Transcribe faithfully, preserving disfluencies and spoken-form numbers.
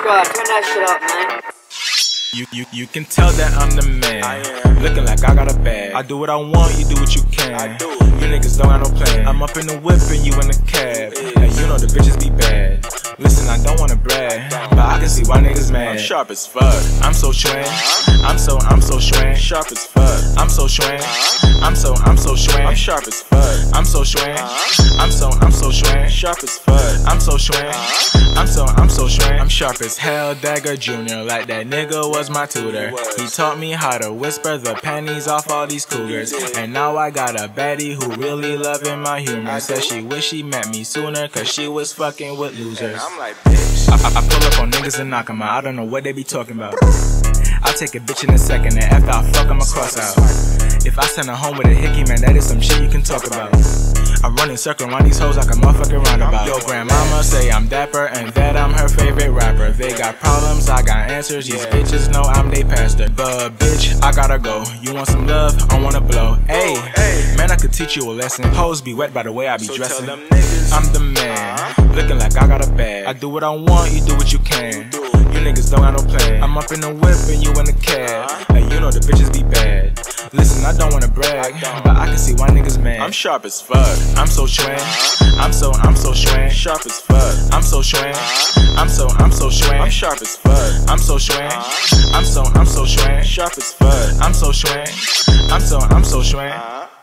Bro, turn that shit up, man. You, you, you can tell that I'm the man. Looking like I got a bag. I do what I want, you do what you can. I do. You niggas don't got no plan. I'm up in the whip and you in the cab. And you know the bitches be bad. Listen, I don't wanna brag, but I can see why niggas mad. I'm sharp as fuck. I'm so shwang. I'm so, I'm so shwang. Sharp as fuck. I'm so shwang. I'm so, I'm so shwang. I'm sharp as fuck. I'm so shwang. I'm so, I'm so shwang. Sharp as fuck. I'm so shwang. I'm so, I'm so shwang. I'm sharp as hell, Dagger Junior Like that nigga was my tutor. He taught me how to whisper the panties off all these cougars. And now I got a baddie who really loving my humor. Said she wish she met me sooner, cause she was fucking with losers. I'm like, bitch. I, I, I pull up on niggas and knock them out. I don't know what they be talking about. I'll take a bitch in a second, and after I fuck, I'ma cross out. If I send her home with a hickey, man, that is some shit you can talk about. I run in circle around these hoes like a motherfucking roundabout. Yo, grandmama say I'm dapper and that I'm her favorite rapper. They got problems, I got answers. These bitches know I'm they pastor. But bitch, I gotta go. You want some love? I wanna blow. Hey, man, I could teach you a lesson. Hoes be wet by the way I be dressing. I'm the man, looking like I got a bag. I do what I want, you do what you can. You niggas don't got no plan. I'm up in the whip and you in the cab. And you know the bitches be bad. Listen, I don't wanna brag, but I can see why niggas mad. I'm sharp as fuck. I'm so shwang. I'm so, I'm so shwang. Sharp as fuck. I'm so shwang. I'm so, I'm so shwang. I'm sharp as fuck. I'm so shwang. I'm so, I'm so shwang. Sharp as fuck. I'm so shwang. I'm so, I'm so shwang.